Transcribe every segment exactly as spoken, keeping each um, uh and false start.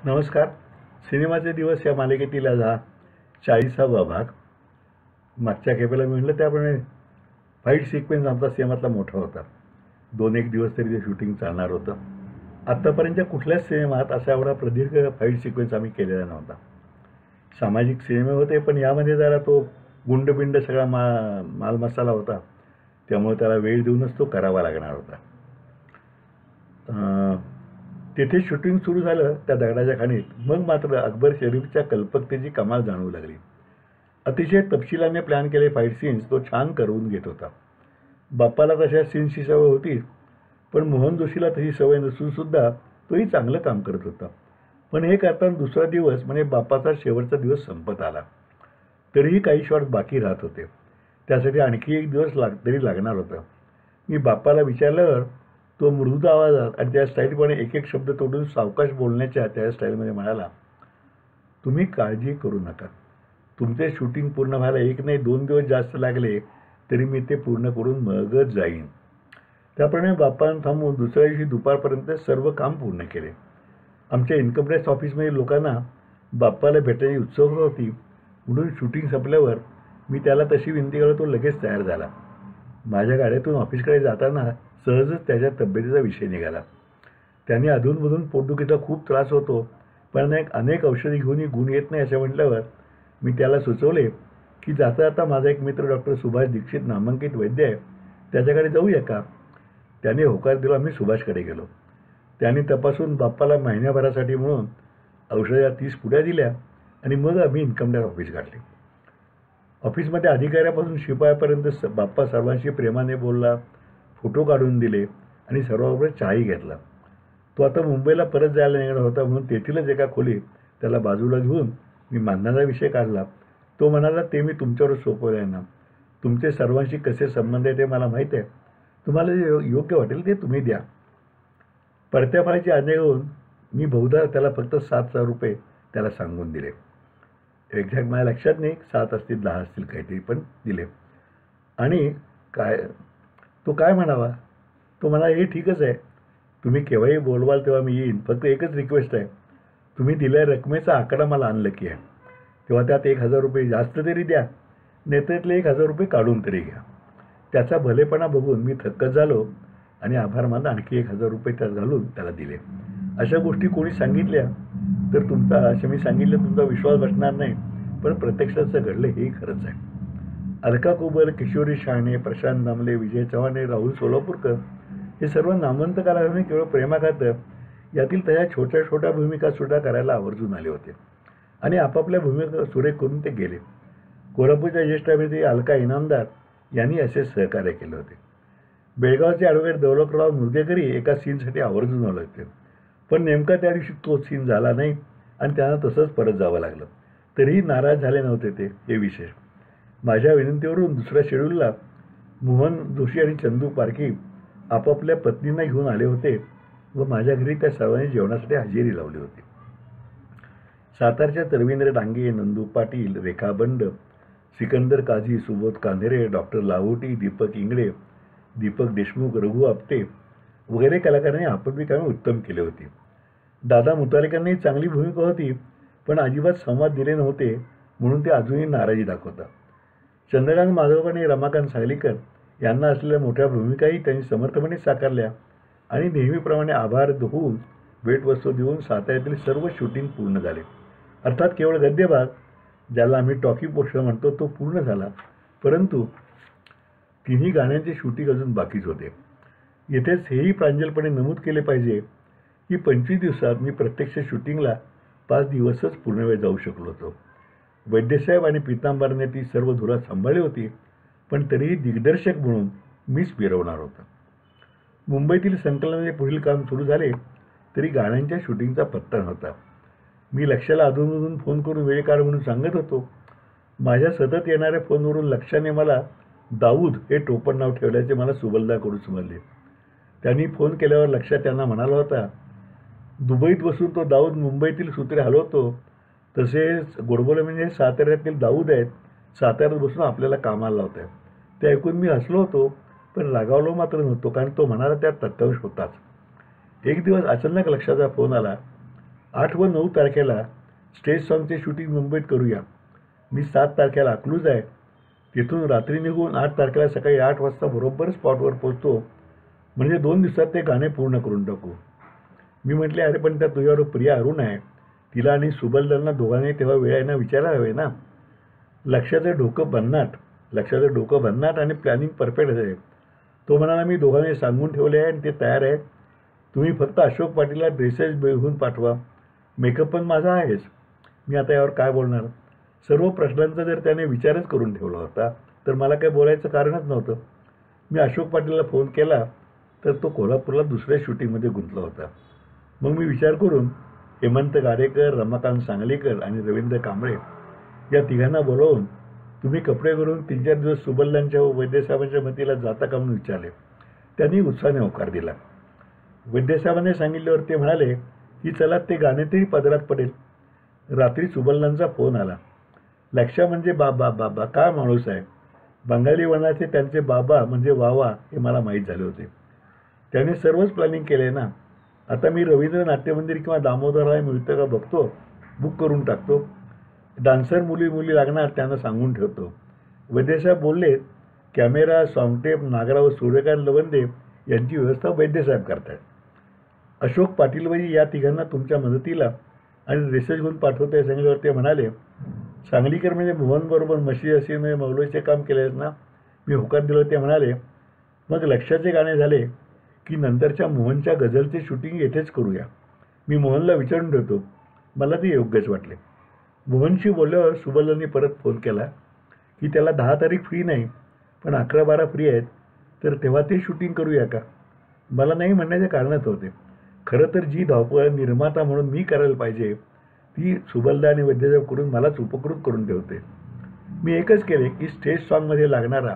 नमस्कार. सिनेमाचे दिवस या मालिकेतील आज हा चाळीसावा भाग. मागच्या खेपेला मी म्हटलं त्याप्रमाणे फाईट सिक्वेन्स आमचा सिनेमातला मोठा होता. दोन एक दिवस तरी ते शूटिंग चालणार होतं. आत्तापर्यंतच्या कुठल्याच सिनेमात असा एवढा प्रदीर्घ फाईट सिक्वेन्स आम्ही केलेला नव्हता. सामाजिक सिनेमे होते, पण यामध्ये जरा तो गुंडबिंड सगळा मा मालमसाला होता, त्यामुळे त्याला वेळ देऊनच तो करावा लागणार होता. तेथे शूटिंग सुरू झालं त्या दगडाच्या खाणीत. मग मात्र अकबर शरीफच्या कल्पकतेची कमाल जाणवू लागली. अतिशय तपशिलाने प्लॅन केले फाईट सीन्स तो छान करवून घेत होता. बाप्पाला तशा सीन्सची सवय होती, पण मोहन जोशीला तशी सवय नसूनसुद्धा तोही चांगलं काम करत होता. पण हे करताना दुसरा दिवस म्हणजे बाप्पाचा शेवटचा दिवस संपत आला. तरीही काही शॉट्स बाकी राहत होते. त्यासाठी आणखी एक दिवस लाग तरी लागणार होता. मी बाप्पाला विचारल्यावर तो मृदू आवाजात आणि त्या स्टाईलप्रमाणे एक एक शब्द तोडून सावकाश बोलण्याच्या त्या स्टाईलमध्ये म्हणाला, तुम्ही काळजी करू नका. तुमचे शूटिंग पूर्ण व्हायला एक नाही दोन दिवस जास्त लागले तरी मी ते पूर्ण करून मगच जाईन. त्याप्रमाणे बाप्पानं थांबून दुसऱ्या दिवशी दुपारपर्यंत सर्व काम पूर्ण केले. आमच्या इन्कम टॅक्स ऑफिसमध्ये लोकांना बाप्पाला भेटायची उत्सुकता होती, म्हणून शूटिंग संपल्यावर मी त्याला तशी विनंती केली. तो लगेच तयार झाला. माझ्या गाड्यातून ऑफिसकडे जाताना सहजच त्याच्या तब्येतीचा विषय निघाला. त्याने अधूनमधून पोटदुखीचा खूप त्रास होतो, पण एक अनेक औषधी घेऊनही गुण येत नाही असे म्हटल्यावर मी त्याला सुचवले की जाता जाता माझा एक मित्र डॉक्टर सुभाष दीक्षित नामांकित वैद्य आहे, त्याच्याकडे जाऊया का. त्याने होकार दिला. आम्ही सुभाषकडे गेलो. त्याने तपासून बाप्पाला महिन्याभरासाठी म्हणून औषधाच्या तीस पुड्या दिल्या आणि मग आम्ही इन्कम टॅक्स ऑफिस गाठले. ऑफिसमध्ये अधिकाऱ्यापासून शिपायापर्यंत बाप्पा सर्वांशी प्रेमाने बोलला, फोटो काढून दिले आणि सर्वाबरोबर चहाही घेतला. तो आता मुंबईला परत जायला निघाला होता, म्हणून तेथीलच एका खोलीत त्याला बाजूला घेऊन मी मानण्याचा विषय काढला. तो म्हणाला, ते मी तुमच्यावर सोपवलं आहे ना. तुमचे सर्वांशी कसे संबंध आहे ते मला माहीत आहे. तुम्हाला जे योग्य वाटेल ते तुम्ही द्या. परत्या फळाची आज्ञा घेऊन मी बहुधा त्याला फक्त सात हजार रुपये त्याला सांगून दिले. एक्झॅक्ट माझ्या लक्षात नाही, सात असतील दहा असतील काहीतरी, पण दिले. आणि काय तो काय म्हणावा, तो म्हणाला, हे ठीकच आहे, तुम्ही केव्हाही बोलवाल तेव्हा मी येईन. फक्त एकच रिक्वेस्ट आहे, तुम्ही दिल्या रकमेचा आकडा मला अनलकी आहे, तेव्हा त्यात एक हजार रुपये जास्त तरी द्या, नेत्यातले एक हजार रुपये काढून तरी घ्या. त्याचा भलेपणा बघून मी थक्कच झालो आणि आभार मानला. आणखी एक हजार रुपये त्यात घालून त्याला दिले. अशा गोष्टी कोणी सांगितल्या तर तुमचा अशा मी सांगितलं तुमचा विश्वास बसणार नाही, पण प्रत्यक्षाचं घडलं हेही खरंच आहे. अलका कुबल, किशोरी शहाणे, प्रशांत दामले, विजय चव्हाण, राहुल सोलापूरकर हे सर्व नामवंत कलाकारांनी केवळ प्रेमाखातर यातील त्याच्या छोट्या छोट्या भूमिकासुद्धा करायला आवर्जून आले होते आणि आपापल्या भूमिका सुरेख करून ते गेले. कोल्हापूरच्या ज्येष्ठ अभिनेत्री अलका इनामदार यांनी असे सहकार्य केले होते. बेळगावचे ॲडव्होकेट दौलतराव मुर्गेकरही एका सीनसाठी आवर्जून आले होते, पण नेमका त्या दिवशी तो सीन झाला नाही आणि त्यांना तसंच परत जावं लागलं. तरीही नाराज झाले नव्हते ते, हे विशेष. माझ्या विनंतीवरून दुसऱ्या शेड्यूलला मोहन जोशी आणि चंदू पारखी आपापल्या पत्नींना घेऊन आले होते व माझ्या घरी त्या सर्वांनी जेवणासाठी हजेरी लावली होती. सातारच्या तरविंद्र डांगे, नंदू पाटील, रेखा बंड, सिकंदर काझी, सुबोध कांधेरे, डॉक्टर लाहोटी, दीपक इंगळे, दीपक देशमुख, रघु आपटे वगैरे कलाकारांनी आपापली कामे उत्तम केली होती. दादा मुतालिकांनी चांगली भूमिका होती, पण अजिबात संवाद दिले नव्हते, म्हणून ते अजूनही नाराजी दाखवतात. चंद्रकांत माधव आणि रमाकांत सांगलीकर यांना असलेल्या मोठ्या भूमिकाही त्यांनी समर्थपणे साकारल्या आणि नेहमीप्रमाणे आभार होऊन भेटवस्तू देऊन साताऱ्यातील सर्व शूटिंग पूर्ण झाले. अर्थात केवळ गद्यभाग, ज्याला आम्ही टॉकी पोर्शन म्हणतो, तो पूर्ण झाला, परंतु तिन्ही गाण्यांचे शूटिंग अजून बाकीच होते. येथेच हेही प्रांजलपणे नमूद केले पाहिजे की पंचवीस दिवसात मी प्रत्यक्ष शूटिंगला पाच दिवसच पूर्ण वेळ जाऊ शकलो होतो. वैद्यसाहेब आणि पितांबरने ती सर्व धुरा सांभाळली होती, पण तरीही दिग्दर्शक म्हणून मीच फिरवणार होता. मुंबईतील संकलनाचे पुढील काम सुरू झाले तरी गाण्यांच्या शूटिंगचा पत्ता नव्हता. मी लक्षाला अधूनमधून फोन करून वेळ काढ म्हणून सांगत होतो. माझ्या सतत येणाऱ्या फोनवरून लक्षाने मला दाऊद हे टोपण नाव ठेवल्याचे मला सुबलदाकडून समजले. त्यांनी फोन केल्यावर लक्षात त्यांना म्हणाला होता, दुबईत बसून तो दाऊद मुंबईतील सूत्रे हलवतो, तसेच गोडबोले म्हणजे साताऱ्यातील दाऊद आहेत, साताऱ्यात बसून आपल्याला कामाला लावत आहे. ते ऐकून मी हसलो होतो, पण रागावलो मात्र नव्हतो, कारण तो म्हणाला त्यात तथ्यांश होताच. एक दिवस अचानक लक्षाचा फोन आला. आठ व नऊ तारखेला स्टेज सॉंगचे शूटिंग मुंबईत करूया. मी सात तारखेला अकलूज आहे. तिथून रात्री निघून आठ तारखेला सकाळी आठ वाजता बरोबर स्पॉटवर पोचतो. म्हणजे दोन दिवसात ते गाणे पूर्ण करून टाकू. मी म्हटले, अरे पण त्या तुझ्यावर प्रिया अरुण आहे. तिला आणि सुबलदांना दोघांनी तेव्हा वेळ आहे ना विचारायला हवे ना. लक्षाचं डोकं भन्नाट लक्षाचं डोकं भन्नाट आणि प्लॅनिंग परफेक्ट आहे. तो म्हणाला, मी दोघांनी सांगून ठेवले आहे आणि ते तयार आहे. तुम्ही फक्त अशोक पाटीलला ड्रेसेस घेऊन पाठवा. मेकअप पण माझा आहेच. मी आता यावर काय बोलणार. सर्व प्रश्नांचा जर त्याने विचारच करून ठेवला होता तर मला काही बोलायचं कारणच नव्हतं. मी अशोक पाटीलला फोन केला तर तो कोल्हापूरला दुसऱ्या शूटिंगमध्ये गुंतला होता. मग मी विचार करून हेमंत गाडेकर, रमाकांत सांगलीकर आणि रवींद्र कांबळे या तिघांना बोलवून तुम्ही कपडे करून तीन चार दिवस सुबलदांच्या व वैद्यसाहेबांच्या मतीला जाता का म्हणून विचारले. त्यांनी उत्साहाने होकार दिला. वैद्यसाहेबांनी सांगितल्यावर ते म्हणाले की चला ते गाणे तरी पदरात पडेल. रात्री सुबलदांचा फोन आला. लक्षा म्हणजे बाबा बाबा काय माणूस आहे. बंगाली वनाचे त्यांचे बाबा म्हणजे वावा हे मला माहीत झाले होते. त्याने सर्वच प्लॅनिंग केले ना. आता मी रवींद्र नाट्यमंदिर किंवा दामोदरराय मिळतं का बघतो, बुक करून टाकतो. डान्सर मुली मुली लागणार त्यांना सांगून ठेवतो. वैद्यसाहेब बोलले, कॅमेरा, सॉंगटेप, नागरा व सूर्यकांत लवंदे यांची व्यवस्था वैद्यसाहेब करतात. अशोक पाटीलबाई या तिघांना तुमच्या मदतीला आणि ड्रेसेस घेऊन पाठवते सांगितल्यावर ते म्हणाले, सांगलीकर म्हणजे मोहनबरोबर मशी असे म्हणजे मौलवीचे काम केलेस ना. मी होकार दिलं. ते म्हणाले, मग लक्षाचे गाणे झाले की नंतरच्या मोहनच्या गझलचे शूटिंग येथेच करूया. मी मोहनला विचारून ठेवतो. मला ते योग्यच वाटले. मोहनशी बोलल्यावर सुबलदांनी परत फोन केला की त्याला दहा तारीख फ्री नाही पण अकरा बारा फ्री आहेत तर तेव्हा ते शूटिंग करूया का. मला नाही म्हणण्याचे कारणच होते. खरं तर जी धावपळ निर्माता म्हणून मी करायला पाहिजे ती सुबलदा आणि वैद्यसाहेब करून मलाच उपकृत करून ठेवते. मी एकच केले की स्टेज सॉंगमध्ये लागणारा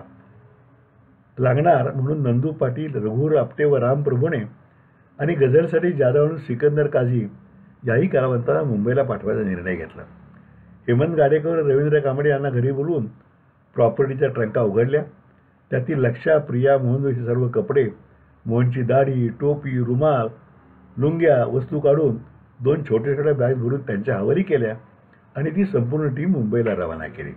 लागणार म्हणून नंदू पाटील, रघुवर आपटे व राम प्रभुणे आणि गझलसाठी जादा म्हणून सिकंदर काझी याही कलावंतांना मुंबईला पाठवायचा निर्णय घेतला. हेमंत गाडेकर, रवींद्र कांबळे यांना घरी बोलवून प्रॉपर्टीच्या ट्रंका उघडल्या. त्यातील लक्षा, प्रिया, मोहनचे सर्व कपडे, मोहनची दाढी, टोपी, रुमाल, लुंग्या वस्तू काढून दोन छोट्या छोट्या बॅग भरून त्यांच्या हवाली केल्या आणि ती संपूर्ण टीम मुंबईला रवाना केली.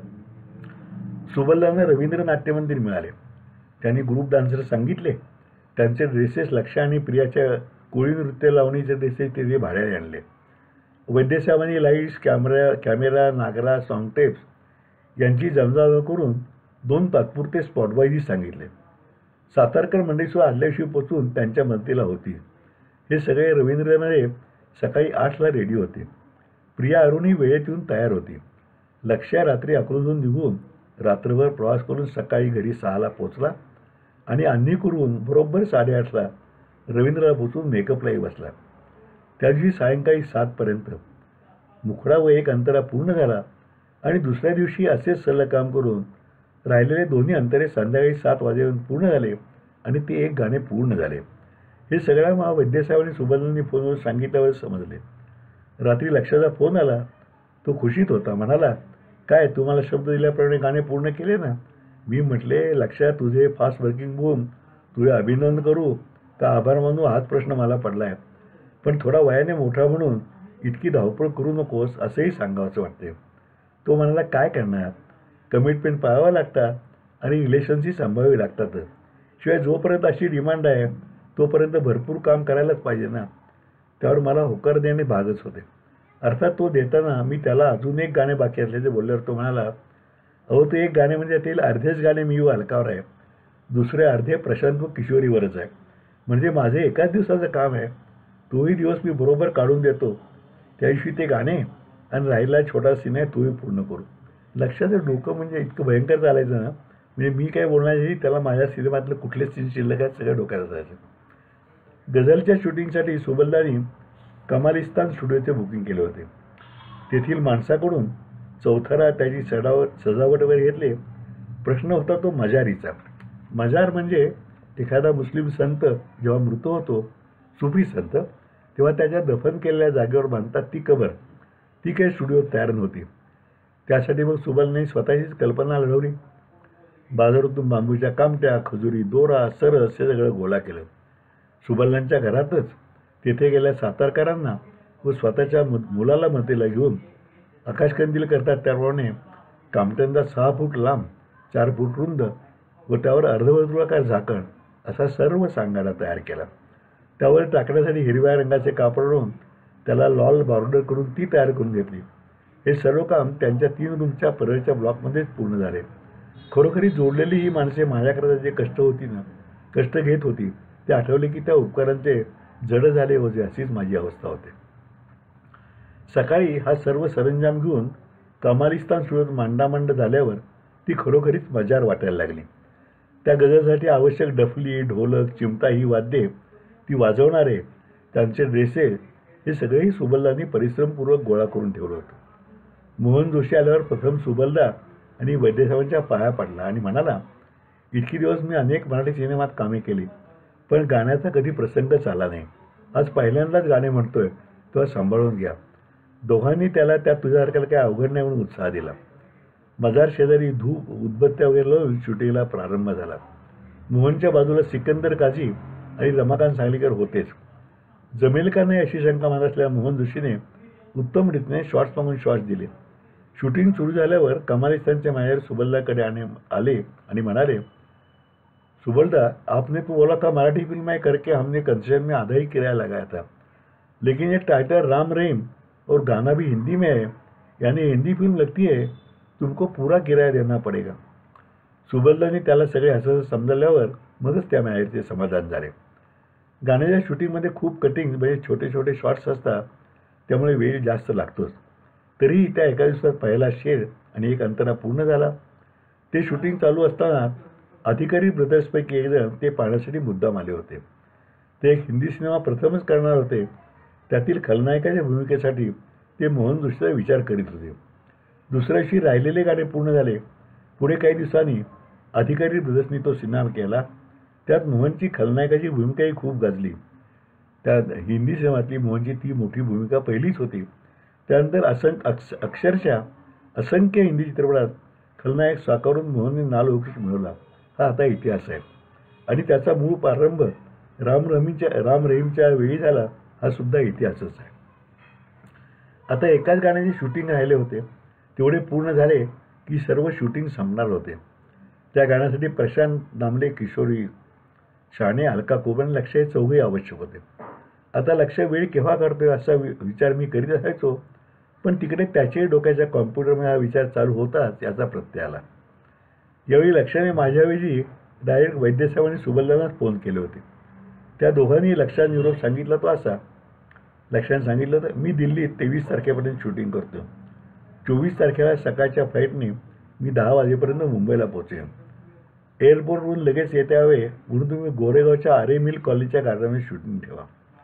सुबलदांना रवींद्र नाट्यमंदिर मिळाले. त्यांनी ग्रुप डान्सर सांगितले. त्यांचे ड्रेसेस लक्षा आणि प्रियाच्या कोळी नृत्य लावणीचे ड्रेसेस ते भाड्याने आणले. वैद्यसाहेबांनी लाईट्स, कॅमेरा कॅमेरा नागरा, सॉंगटेप्स यांची जमजाव करून दोन तात्पुरते स्पॉटबाजी सांगितले. सातारकर मंडळीसह आदल्या दिवशी पोचून त्यांच्या मदतीला होती. हे सगळे रवींद्रमध्ये सकाळी आठला रेडी होते. प्रिया अरुणही वेळेत येऊन तयार होती. लक्ष्या रात्री अकलूजहून निघून रात्रभर प्रवास करून सकाळी घरी सहाला पोचला आणि अन्नी करून बरोबर साडेआठला रवींद्रला पोचून मेकअपलाही बसला. त्या दिवशी सायंकाळी सातपर्यंत मुखडा व एक अंतरा पूर्ण झाला आणि दुसऱ्या दिवशी असेच सलग काम करून राहिलेले दोन्ही अंतरे संध्याकाळी सात वाजेपर्यंत पूर्ण झाले आणि ते एक गाणे पूर्ण झाले. हे सगळ्या मा वैद्यसाहेब आणि सुबलदांनी फोनवर सांगितल्यावर समजले. रात्री लक्षाचा फोन आला. तो खुशीत होता. म्हणाला, काय तुम्हाला शब्द दिल्याप्रमाणे गाणे पूर्ण केले ना. मी म्हटले, लक्षात तुझे फास्ट वर्किंग बूम, तुझे अभिनंदन करू का आभार मानू हाच प्रश्न मला पडला आहे. पण थोडा वयाने मोठा म्हणून इतकी धावपळ करू नकोस असंही सांगावंसं वाटते. तो म्हणाला, काय करणार, कमिटमेंट पाळावं लागतात आणि रिलेशनशी सांभाळावी लागतात. शिवाय जोपर्यंत अशी डिमांड आहे तोपर्यंत भरपूर काम करायलाच पाहिजे ना. त्यावर मला होकार देणे भागच होते. अर्थात तो देताना मी त्याला अजून एक गाणे बाकी असल्याचे बोलल्यावर तो म्हणाला, अहो ते एक गाणे म्हणजे त्यातील अर्धेच गाणे मी व अलकावर आहे, दुसरे अर्धे प्रशांत व किशोरीवरच आहे. म्हणजे माझे एकाच दिवसाचं काम आहे. तोही दिवस मी बरोबर काढून देतो. त्या दिवशी ते गाणे आणि राहिला छोटा सीन आहे तोही पूर्ण करू. लक्षाचं डोकं म्हणजे इतकं भयंकर चालायचं ना. म्हणजे मी काय बोलण्याची त्याला माझ्या सिनेमातलं कुठलेच सीन शिल्लक आहेत सगळ्या डोक्यात असायचं. गझलच्या शूटिंगसाठी सुबलदांनी कमालिस्तान स्टुडिओचे बुकिंग केले होते. तेथील माणसाकडून चौथरा त्याची सजावट सजावट वगैरे घेतले. प्रश्न होता तो मजारीचा. मजार म्हणजे एखादा मुस्लिम संत जेव्हा मृत होतो, सुफी संत, तेव्हा त्याच्या दफन केलेल्या जागेवर बांधतात ती कबर. ती काही स्टुडिओत तयार नव्हती. त्यासाठी मग सुबलने स्वतःचीच कल्पना लढवली. बाजारातून बांबूच्या कामट्या, खजुरी, दोरा, सरस हे सगळं गोळा केलं. सुबलनांच्या घरातच तेथे गेल्या सातारकरांना व स्वतःच्या मु मुलाला मतेला घेऊन आकाशकंदील करतात त्याप्रमाणे कामट्यांचा सहा फूट लांब, चार फूट रुंद व त्यावर अर्धवर्तुळाकार झाकण असा सर्व सांगाडा तयार केला. त्यावर टाकण्यासाठी हिरव्या रंगाचे कापड लावून त्याला लॉल बॉर्डर करून ती तयार करून घेतली. हे सर्व काम त्यांच्या तीन रूमच्या परळच्या ब्लॉकमध्येच पूर्ण झाले. खरोखरी जोडलेली ही माणसे माझ्याकरता जे कष्ट होती ना कष्ट घेत होती ते आठवले की त्या उपकारांचे जड झाले होते अशीच माझी अवस्था होते. सकाळी हा सर्व सरंजाम घेऊन कमालिस्तान सुरत मांडामांड झाल्यावर ती खरोखरीच मजार वाटायला लागली. त्या गजलसाठी आवश्यक डफली, ढोलक, चिमटा ही वाद्ये ती वाजवणारे, त्यांचे ड्रेसेस हे सगळेही सुबलदांनी परिश्रमपूर्वक गोळा करून ठेवलं होतं. मोहन जोशी आल्यावर प्रथम सुबलदा आणि वैद्यसाहेबांच्या पाया पडला आणि म्हणाला, इतकी दिवस मी अनेक मराठी सिनेमात कामे केली, पण गाण्याचा कधी प्रसंगच आला नाही. आज पहिल्यांदाच गाणे म्हणतोय, तेव्हा सांभाळून घ्या. दोघांनी त्याला त्या तुझ्यासारख्याला काही अवघड नाही म्हणून उत्साह दिला. मजार शेजारी धूप उदबत्त्या वगैरे लावून शूटिंगला प्रारंभ झाला. मोहनच्या बाजूला सिकंदर काझी आणि रमाकांत सांगलीकर होतेच. जमेल का नाही अशी शंका मनात असलेल्या मोहन जोशीने उत्तम रीतीने शॉर्ट्स मागून शॉर्ट्स दिले. शूटिंग सुरू झाल्यावर कमालिस्तानचे मॅनेजर सुबलदाकडे आने आले आणि म्हणाले, सुबलदा, आपने तो बोला था मराठी फिल्म है करके हमने कंसेशन में आधा ही किराया लगाया था, लेकिन ये टाइटल राम रहीम और गाना भी हिंदी में है, यानी हिंदी फिल्म लगती है, तुमको पूरा किराया देना पडेगा. सुबलदांनी त्याला सगळे हसत समजल्यावर मगच त्या मॅनेजरचे समाधान झाले. गाण्याच्या शूटिंगमध्ये खूप कटिंग म्हणजे छोटे छोटे शॉट्स असतात, त्यामुळे वेळ जास्त लागतोच. तरीही त्या एका दिवसात पहिला शेर आणि एक अंतरा पूर्ण झाला. ते शूटिंग चालू असताना अधिकारी ब्रदर्सपैकी एकजण ते पाहण्यासाठी मुद्दाम आले होते. ते एक हिंदी सिनेमा प्रथमच करणार होते. त्यातील खलनायकाच्या भूमिकेसाठी ते मोहन जोशीचा विचार करीत होते. दुसऱ्या दिवशी राहिलेले गाणे पूर्ण झाले. पुढे काही दिवसांनी अधिकारी ब्रदर्सनी तो सिनेमा केला. त्यात मोहनची खलनायकाची भूमिकाही खूप गाजली. त्या हिंदी सिनेमातली मोहनची ती मोठी भूमिका पहिलीच होती. त्यानंतर असंख्य अक्ष अक्षरशः असंख्य हिंदी चित्रपटात खलनायक साकारून मोहनने नावलौकिक मिळवला. हा आता इतिहास आहे आणि त्याचा मूळ प्रारंभ राम रहीमच्या राम रहीमच्या वेळी झाला. हा सुद्धा इतिहासच आहे. आता एकाच गाण्याचे शूटिंग राहिले होते. तेवढे पूर्ण झाले की सर्व शूटिंग संपणार होते. त्या गाण्यासाठी प्रशांत दामले, किशोरी शाणे, अलका कुबल, लक्ष हे चौघे आवश्यक होते. आता लक्ष वेळ केव्हा काढतोय असा विचार मी करीत असायचो, पण तिकडे त्याच्याही डोक्याच्या कॉम्प्युटरमध्ये हा विचार चालू होताच याचा प्रत्यय आला. यावेळी लक्षाने माझ्याऐवजी डायरेक्ट वैद्यसाहेबांनी सुबलदांनाच फोन केले होते. त्या दोघांनी लक्षात निरोप सांगितला तो असा. लक्षाने सांगितलं तर मी दिल्लीत तेवीस तारखेपर्यंत शूटिंग करतो. चोवीस तारखेला सकाळच्या फ्लाईटने मी दहा वाजेपर्यंत मुंबईला पोहोचेन. एअरपोर्टवरून लगेच येते यावे म्हणून तुम्ही गोरेगावच्या आरे मिल कॉलेजच्या गार्डनमध्ये शूटिंग ठेवा.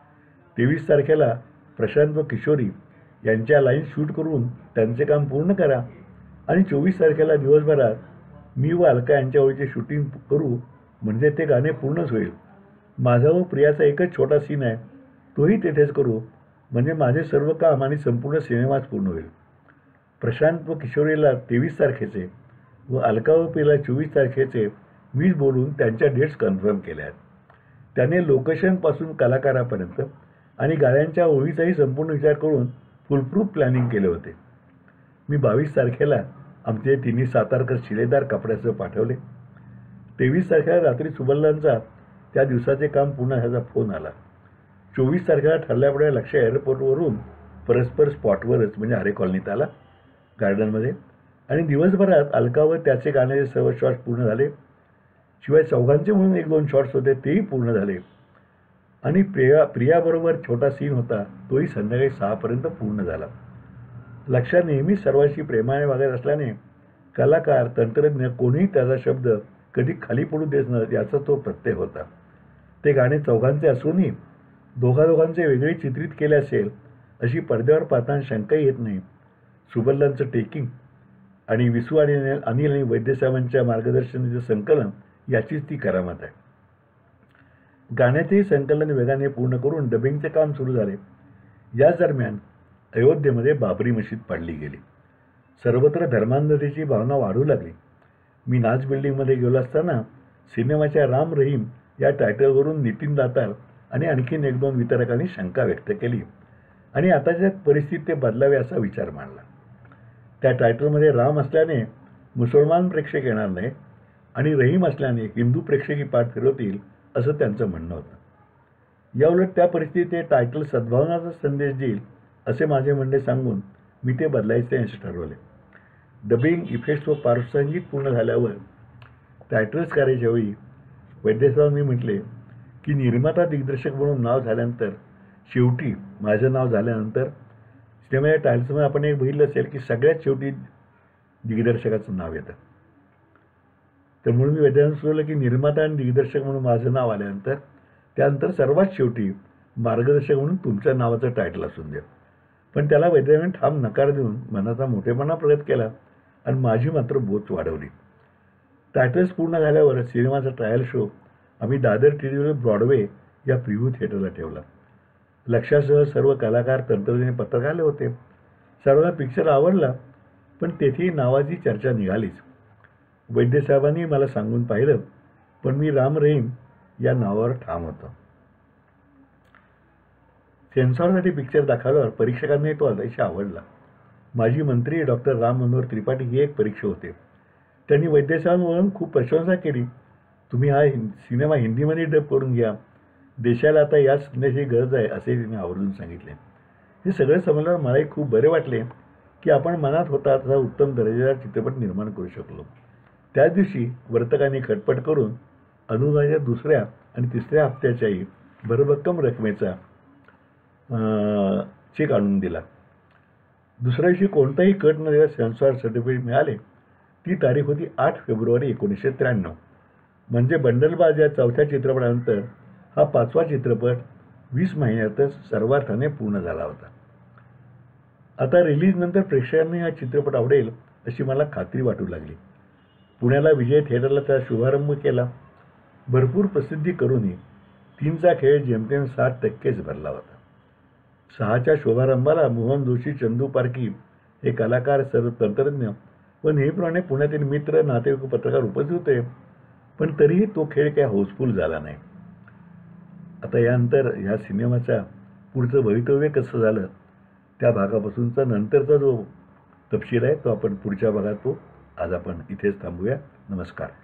तेवीस तारखेला प्रशांत व किशोरी यांच्या लाईन शूट करून त्यांचे काम पूर्ण करा आणि चोवीस तारखेला दिवसभरात मी व अलका यांच्या ओळीचे शूटिंग करू, म्हणजे ते गाणे पूर्णच होईल. माझा व प्रियाचा एकच छोटा सीन आहे, तोही तेथेच करू, म्हणजे माझे सर्व काम आणि संपूर्ण सिनेमाच पूर्ण होईल. प्रशांत व किशोरीला तेवीस तारखेचे व अलका व प्रियाला चोवीस तारखेचे मीच बोलून त्यांच्या डेट्स कन्फर्म केल्या आहेत. त्याने लोकेशनपासून कलाकारापर्यंत आणि गाण्यांच्या ओळीचाही संपूर्ण विचार करून फुलप्रूफ प्लॅनिंग केले होते. मी बावीस तारखेला आमचे तिन्ही सातारकर शिलेदार कपड्यासह पाठवले. तेवीस तारखेला रात्री सुबलदांचा त्या दिवसाचे काम पूर्ण झाल्याचा फोन आला. चोवीस तारखेला ठरल्याप्रमाणे लक्ष एअरपोर्टवरून परस्पर स्पॉटवरच म्हणजे आरे कॉलनीत आला गार्डनमध्ये आणि दिवसभरात अलका व त्याचे गाण्याचे सर्व शॉट्स पूर्ण झाले. शिवाय चौघांचे म्हणून एक दोन शॉट्स होते तेही पूर्ण झाले आणि प्रिया प्रियाबरोबर छोटा सीन होता तोही संध्याकाळी सहापर्यंत पूर्ण झाला. लक्ष नेहमी सर्वांशी प्रेमाने वागत असल्याने कलाकार, तंत्रज्ञ कोणीही त्याचा शब्द कधी खाली पडू देत न याचा तो प्रत्यय होता. ते गाणे चौघांचे असूनही दोघा दोघांचे वेगळे चित्रित केले असेल अशी पडद्यावर पाहताना शंकाही येत नाही. सुबलदांचं टेकिंग आणि विसू आणि अनिल आणि वैद्यसाहेबांच्या मार्गदर्शनाचे संकलन याचीच ती करामत आहे. गाण्याचेही संकलन वेगाने पूर्ण करून डबिंगचे काम सुरू झाले. याच दरम्यान अयोध्येमध्ये बाबरी मशीद पाडली गेली. सर्वत्र धर्मांधतेची भावना वाढू लागली. मी नाच बिल्डिंगमध्ये गेलो असताना सिनेमाच्या राम रहीम या टायटलवरून नितीन दातार आणि आणखीन एक दोन वितरकांनी शंका व्यक्त केली. आणि आताच्या परिस्थितीत ते बदलावे असा विचार मांडला. त्या टायटलमध्ये राम असल्याने मुसलमान प्रेक्षक येणार नाही आणि रहीम असल्याने हिंदू प्रेक्षकही पाठ फिरवतील असं त्यांचं म्हणणं होतं. याउलट त्या परिस्थितीत ते टायटल सद्भावनाचा संदेश देईल असे माझे म्हणणे सांगून मी ते बदलायचे असे ठरवले. डबिंग इफेक्ट्स व पार्श्वसंगीत पूर्ण झाल्यावर टायटल्स करायच्या वेळी वैद्यसाहेब मी म्हटले की निर्माता दिग्दर्शक म्हणून नाव झाल्यानंतर शेवटी माझं नाव झाल्यानंतर सिनेमाच्या टायटल्समध्ये आपण एक बघितलं असेल की सगळ्यात शेवटी दिग्दर्शकाचं नाव येतं. तर म्हणून मी वैद्यसाहेब सुचवलं की निर्माता आणि दिग्दर्शक म्हणून माझं नाव आल्यानंतर त्यानंतर सर्वात शेवटी मार्गदर्शक म्हणून तुमच्या नावाचं टायटल असून द्या. पण त्याला वैद्यसाहेबांनी ठाम नकार देऊन मनाचा मोठेपणा प्रगट केला आणि माझी मात्र बोच वाढवली. टायटल्स पूर्ण झाल्यावर सिनेमाचा ट्रायल शो आम्ही दादर टीव्हीवर ब्रॉडवे या प्रिव्ह्यू थिएटरला ठेवला. लक्षासह सर्व कलाकार, तंत्रज्ञ, पत्रकार आले होते. सर्वांना पिक्चर आवडला, पण तेथेही नावाची चर्चा निघालीच. वैद्यसाहेबांनी मला सांगून पाहिलं, पण मी राम रहीम या नावावर ठाम होतो. सेन्सॉरसाठी पिक्चर दाखवल्यावर परीक्षकांनाही तो अतिशय आवडला. माजी मंत्री डॉक्टर राम मनोहर त्रिपाठी हे एक परीक्षक होते. त्यांनी वैद्यसाहेबांवरून खूप प्रशंसा केली. तुम्ही हा सिनेमा हिंदीमध्ये डब करून घ्या, देशाला आता या संदेशाची गरज आहे असे तिने आवर्जून सांगितले. हे सगळं समजल्यावर मलाही खूप बरे वाटले की आपण मनात होता तसा उत्तम दर्जाचा चित्रपट निर्माण करू शकलो. त्याच दिवशी वर्तकांनी खटपट करून अनुदानाच्या दुसऱ्या आणि तिसऱ्या हप्त्याच्याही भरभक्कम रकमेचा चेक आणून दिला. दुसऱ्या दिवशी कोणताही कट न देता सेन्सॉर सर्टिफिकेट मिळाले. ती तारीख होती आठ फेब्रुवारी एकोणीसशे त्र्याण्णव. म्हणजे बंडलबाज या चौथ्या चित्रपटानंतर हा पाचवा चित्रपट वीस महिन्यातच सर्वार्थाने पूर्ण झाला होता. आता रिलीजनंतर प्रेक्षकांनी हा चित्रपट आवडेल अशी मला खात्री वाटू लागली. पुण्याला विजय थिएटरला त्याचा शुभारंभ केला. भरपूर प्रसिद्धी करूनही तीनचा खेळ जेमतेम साठ टक्केच भरला होता. सहाच्या शुभारंभाला मोहन जोशी, चंदू पारखी हे कलाकार, सर्व तंत्रज्ञ व नेहमीप्रमाणे पुण्यातील मित्र, नातेवाईक, पत्रकार उपस्थित होते. पण तरीही तो खेळ काही हाऊसफुल झाला नाही. आता यानंतर ह्या सिनेमाच्या पुढचं भवितव्य कसं झालं त्या भागापासूनचा नंतरचा जो तपशील आहे तो आपण पुढच्या भागात तो आज आपण इथेच थांबूया. नमस्कार.